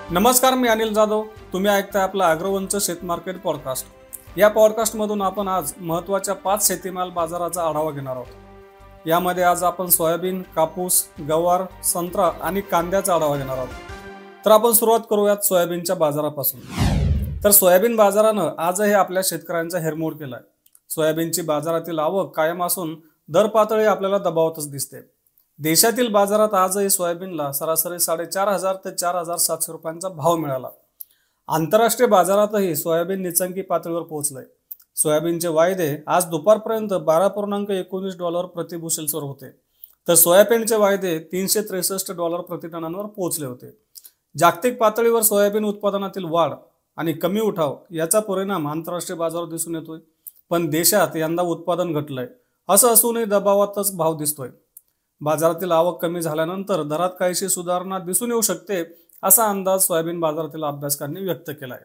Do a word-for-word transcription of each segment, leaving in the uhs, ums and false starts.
नमस्कार, मी अनिल जाधव. तुम्ही ऐकताय आपलं ॲग्रोवनचं शेत मार्केट पॉडकास्ट. या पॉडकास्टमधून आपण आज महत्त्वाच्या पाच शेतीमाल बाजाराचा आढावा घेणार आहोत. यामध्ये आज आपण सोयाबीन, कापूस, गवार, संत्रा आणि कांद्याचा आढावा घेणार आहोत. तर आपण सुरुवात करूयात सोयाबीनच्या बाजारापासून. तर सोयाबीन बाजारानं आजही आपल्या शेतकऱ्यांचा हेरमोड केलाय. सोयाबीनची बाजारातील आवक कायम असून दर पातळी आपल्याला दबावतच दिसते. देशातील बाजारात आजही सोयाबीनला सरासरी साडेचार हजार ते चार हजार सातशे रुपयांचा भाव मिळाला. आंतरराष्ट्रीय बाजारातही सोयाबीन निचंकी पातळीवर पोहोचलंय. सोयाबीनचे वायदे आज दुपारपर्यंत बारा पूर्णांक एकोणीस डॉलर प्रति बुशेल्सवर होते, तर सोयाबीनचे वायदे तीनशे त्रेसष्ट डॉलर प्रति टनांवर पोहोचले होते. जागतिक पातळीवर सोयाबीन उत्पादनातील वाढ आणि कमी उठाव याचा परिणाम आंतरराष्ट्रीय बाजारावर दिसून येतोय. पण देशात यंदा उत्पादन घटलंय. असं असूनही दबावातच भाव दिसतोय. बाजारातील आवक कमी झाल्यानंतर दरात काहीशी सुधारणा दिसून येऊ शकते, असा अंदाज सोयाबीन बाजारातील अभ्यासकांनी व्यक्त केलाय.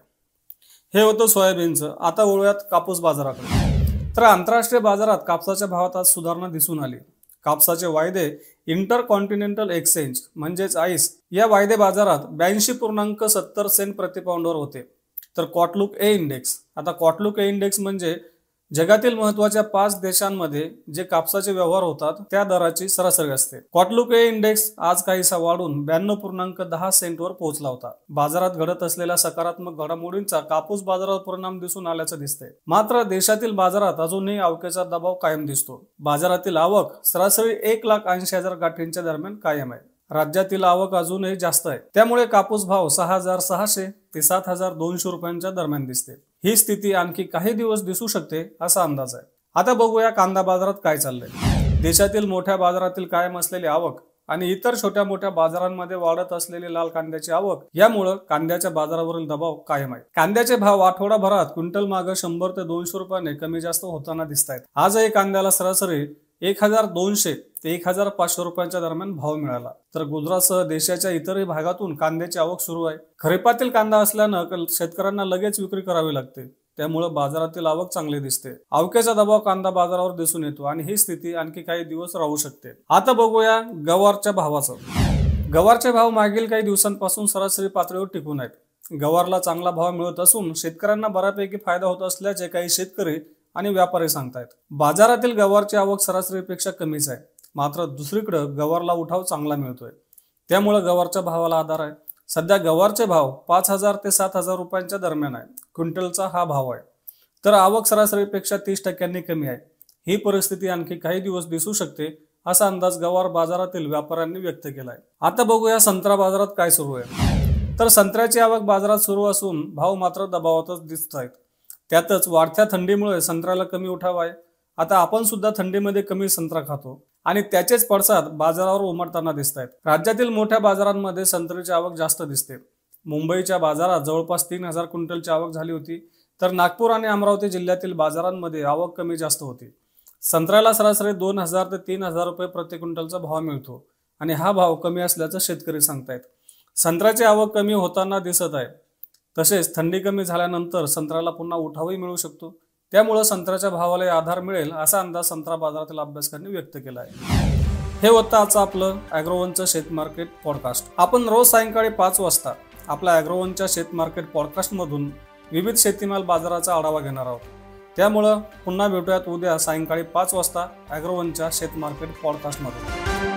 हे होतं सोयाबीनचं. आता वळूयात कापूस बाजाराकडे. तर आंतरराष्ट्रीय बाजारात कापसाच्या भावात आज सुधारणा दिसून आली. कापसाचे वायदे इंटर कॉन्टिनेंटल एक्सचेंज म्हणजेच आईस या वायदे बाजारात ब्याऐंशी पूर्णांक सत्तर सेंट प्रति पाऊंडवर होते. तर कॉटलुक ए इंडेक्स, आता कॉटलुक ए इंडेक्स म्हणजे जगातील महत्त्वाच्या पाच देशांमध्ये जे कापसाचे व्यवहार होतात त्या दराची सरासरी असते. कॉटलुक ए इंडेक्स आज काहीसा वाढून ब्याण्णव पूर्णांक दहा सेंटवर पोहोचला होता. बाजारात घडत असलेल्या सकारात्मक घडामोडींचा कापूस बाजारावर परिणाम दिसून आल्याचं दिसतंय. मात्र देशातील बाजारात अजूनही आवकेचा दबाव कायम दिसतो. बाजारातील आवक सरासरी एक लाख ऐंशी हजार गाठींच्या दरम्यान कायम आहे. राज्यातील आवक अजूनही जास्त आहे, त्यामुळे कापूस भाव सहा हजार सहाशे ते सात हजार दोनशे रुपयांच्या दरम्यान दिसते. ही स्थिती आणखी काही दिवस दिसू शकते असा अंदाज आहे. आता बघूया कांदा बाजारात काय चाललंय. देशातील मोठ्या बाजारातील कायम असलेली आवक आणि इतर छोट्या मोठ्या बाजारांमध्ये वाढत असलेली लाल कांद्याची आवक यामुळे कांद्याच्या बाजारावरील दबाव कायम आहे. कांद्याचे भाव आठवडाभरात क्विंटल मागे शंभर ते दोनशे रुपयाने कमी जास्त होताना दिसत आहेत. आजही कांद्याला सरासरी एक हजार दोनशे ते एक हजार पाचशे रुपयांच्या दरम्यान भाव मिळाला. तर गुजरातसह देशाच्या इतरही भागातून कांद्याची आवक सुरू आहे. खरीपातील कांदा असल्यानं शेतकऱ्यांना लगेच विक्री करावी लागते, त्यामुळे बाजारातील आवक चांगली दिसते. आवकेचा दबाव कांदा बाजारावर दिसून येतो आणि ही स्थिती आणखी काही दिवस राहू शकते. आता बघूया गवारच्या भावाचं. गवारचे भाव मागील काही दिवसांपासून सरासरी पातळीवर टिकून आहेत. गवारला चांगला भाव मिळत असून शेतकऱ्यांना बऱ्यापैकी फायदा होत असल्याचे काही शेतकरी आणि व्यापारी सांगतायत. बाजारातील गवारची आवक सरासरीपेक्षा कमीच आहे, मात्र दुसरीकडे गवारला उठाव चांगला मिळतोय, त्यामुळे गवारच्या भावाला आधार आहे. सध्या गवारचे भाव पाच हजार ते सात हजार रुपयांच्या दरम्यान आहे. क्विंटलचा हा भाव आहे. तर आवक सरासरीपेक्षा तीस टक्क्यांनी कमी आहे. ही परिस्थिती आणखी काही दिवस दिसू शकते असा अंदाज गवार बाजारातील व्यापाऱ्यांनी व्यक्त केलाय. आता बघूया संत्रा बाजारात काय सुरू आहे. तर संत्र्याची आवक बाजारात सुरू असून भाव मात्र दबावातच दिसत आहेत. त्यातच वाढत्या थंडीमुळे संत्र्याला कमी उठाव आहे. आता आपण सुद्धा थंडीमध्ये कमी संत्रा खातो आणि त्याचेच पडसाद बाजारावर उमटताना दिसत आहेत. राज्यातील मोठ्या बाजारांमध्ये संत्र्याची आवक जास्त दिसते. मुंबईच्या बाजारात जवळपास तीन हजार क्विंटलची आवक झाली होती, तर नागपूर आणि अमरावती जिल्ह्यातील बाजारांमध्ये आवक कमी जास्त होती. संत्र्याला सरासरी दोन हजार ते तीन हजार रुपये प्रति क्विंटलचा भाव मिळतो आणि हा भाव कमी असल्याचं शेतकरी सांगतायत. संत्र्याची आवक कमी होताना दिसत आहे. तसेच थंडी कमी झाल्यानंतर संत्र्याला पुन्हा उठावही मिळू शकतो, त्यामुळे संत्र्याच्या भावाला आधार मिळेल असा अंदाज संत्रा बाजारातील अभ्यासकांनी व्यक्त केला आहे. हे होतं आजचं आपलं ॲग्रोवनचं शेत मार्केट पॉडकास्ट. आपण रोज सायंकाळी पाच वाजता आपल्या ॲग्रोवनच्या शेत मार्केट पॉडकास्टमधून विविध शेतीमाल बाजाराचा आढावा घेणार आहोत. त्यामुळं पुन्हा भेटूयात उद्या सायंकाळी पाच वाजता ॲग्रोवनच्या शेत मार्केट पॉडकास्टमधून.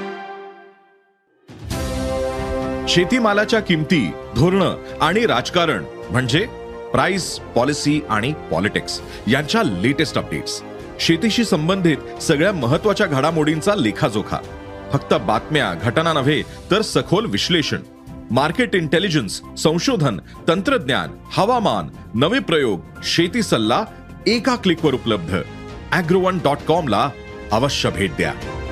शेतीमालाच्या किमती, धोरणं आणि राजकारण म्हणजे प्राइस, पॉलिसी आणि पॉलिटिक्स यांच्या लेटेस्ट अपडेट्स, शेतीशी संबंधित सगळ्या महत्त्वाच्या घडामोडींचा लेखाजोखा, फक्त बातम्या, घटना नव्हे तर सखोल विश्लेषण, मार्केट इंटेलिजन्स, संशोधन, तंत्रज्ञान, हवामान, नवे प्रयोग, शेती सल्ला एका क्लिकवर उपलब्ध. ॲग्रोवन डॉट कॉम ला अवश्य भेट द्या.